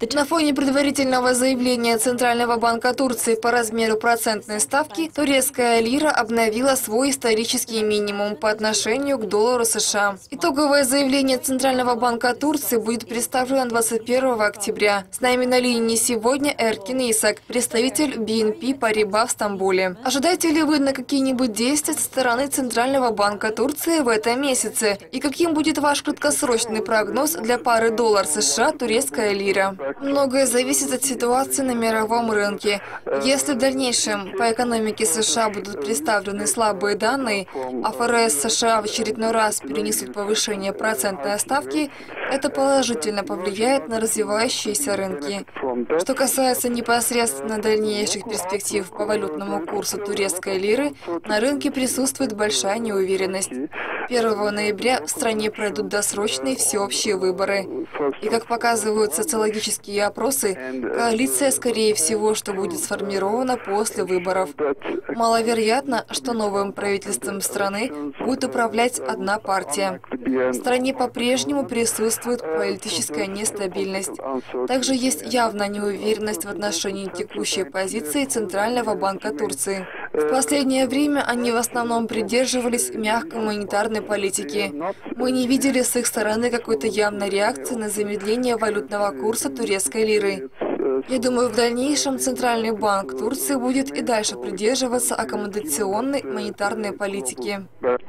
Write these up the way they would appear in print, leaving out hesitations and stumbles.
На фоне предварительного заявления Центрального банка Турции по размеру процентной ставки, турецкая лира обновила свой исторический минимум по отношению к доллару США. Итоговое заявление Центрального банка Турции будет представлено 21 октября. С нами на линии сегодня Эркин Исак, представитель BNP Paribas в Стамбуле. Ожидаете ли вы на какие-нибудь действия со стороны Центрального банка Турции в этом месяце? И каким будет ваш краткосрочный прогноз для пары доллар США турецкая лира? Многое зависит от ситуации на мировом рынке. Если в дальнейшем по экономике США будут представлены слабые данные, а ФРС США в очередной раз перенесут повышение процентной ставки, это положительно повлияет на развивающиеся рынки. Что касается непосредственно дальнейших перспектив по валютному курсу турецкой лиры, на рынке присутствует большая неуверенность. 1 ноября в стране пройдут досрочные всеобщие выборы. И, как показывают социологические опросы, коалиция, скорее всего, что будет сформирована после выборов. Маловероятно, что новым правительством страны будет управлять одна партия. В стране по-прежнему присутствует политическая нестабильность. Также есть явная неуверенность в отношении текущей позиции Центрального банка Турции. В последнее время они в основном придерживались мягкой монетарной политики. Мы не видели с их стороны какой-то явной реакции на замедление валютного курса турецкой лиры. Я думаю, в дальнейшем Центральный банк Турции будет и дальше придерживаться аккомодационной монетарной политики.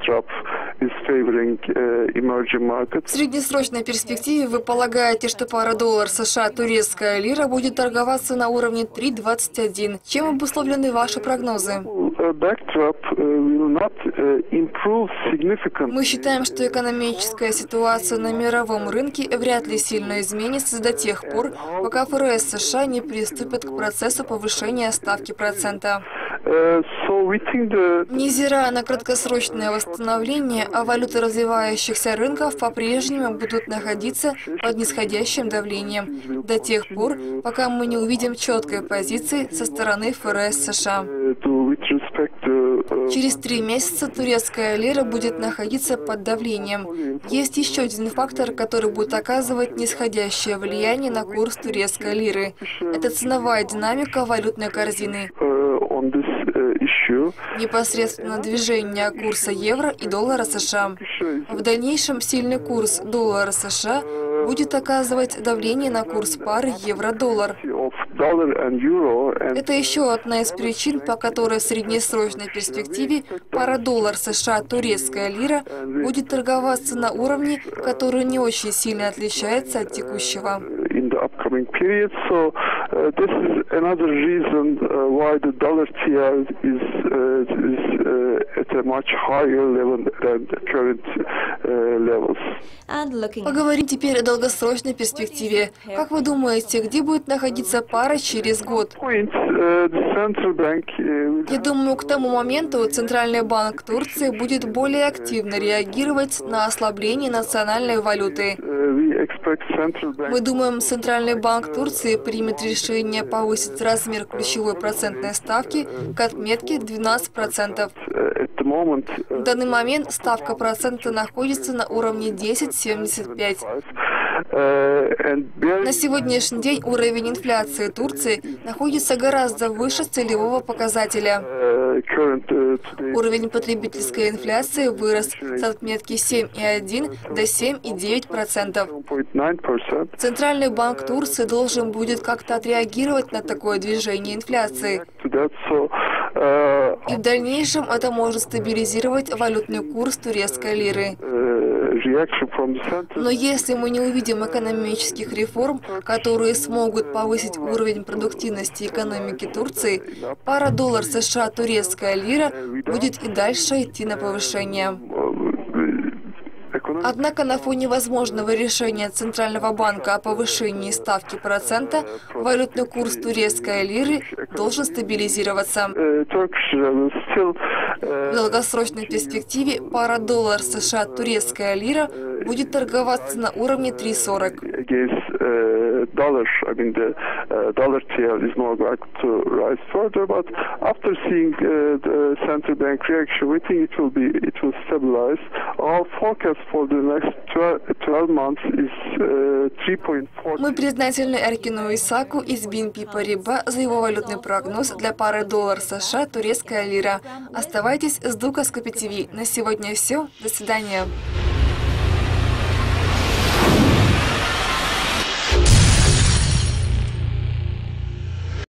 В среднесрочной перспективе вы полагаете, что пара доллар США турецкая лира будет торговаться на уровне 3,21. Чем обусловлены ваши прогнозы? Мы считаем, что экономическая ситуация на мировом рынке вряд ли сильно изменится до тех пор, пока ФРС США не приступят к процессу повышения ставки процента. Невзирая на краткосрочное восстановление, валюты развивающихся рынков по-прежнему будут находиться под нисходящим давлением до тех пор, пока мы не увидим четкой позиции со стороны ФРС США. Через 3 месяца турецкая лира будет находиться под давлением. Есть еще один фактор, который будет оказывать нисходящее влияние на курс турецкой лиры. Это ценовая динамика валютной корзины. Непосредственно движение курса евро и доллара США. В дальнейшем сильный курс доллара США будет оказывать давление на курс пары евро-доллар. Это еще одна из причин, по которой в среднесрочной перспективе пара доллар США турецкая лира будет торговаться на уровне, который не очень сильно отличается от текущего. This is another reason why the dollar TL is at a much higher level than the current levels. Поговорим теперь о долгосрочной перспективе. Как вы думаете, где будет находиться пара через год? Я думаю, к тому моменту Центральный банк Турции будет более активно реагировать на ослабление национальной валюты. Мы думаем, Центральный банк Турции примет решение повысить размер ключевой процентной ставки к отметке 12%. В данный момент ставка процента находится на уровне 10,75. На сегодняшний день уровень инфляции Турции находится гораздо выше целевого показателя. Уровень потребительской инфляции вырос с отметки 7,1 до 7,9%. Центральный банк Турции должен будет как-то отреагировать на такое движение инфляции. И в дальнейшем это может стабилизировать валютный курс турецкой лиры. Но если мы не увидим экономических реформ, которые смогут повысить уровень продуктивности экономики Турции, пара доллар США турецкая лира будет и дальше идти на повышение. Однако на фоне возможного решения Центрального банка о повышении ставки процента, валютный курс турецкой лиры должен стабилизироваться. В долгосрочной перспективе пара доллар США турецкая лира будет торговаться на уровне 3,40. Dollar TL is more likely to rise further, but after seeing the central bank reaction, we think it will stabilize. Our forecast for for the next 12 months is 3.4. Мы признательны Эркину Исаку из BNP Paribas за его валютный прогноз для пары доллар США турецкая лира. Оставайтесь с Дукаскопи ТВ. На сегодня все. До свидания.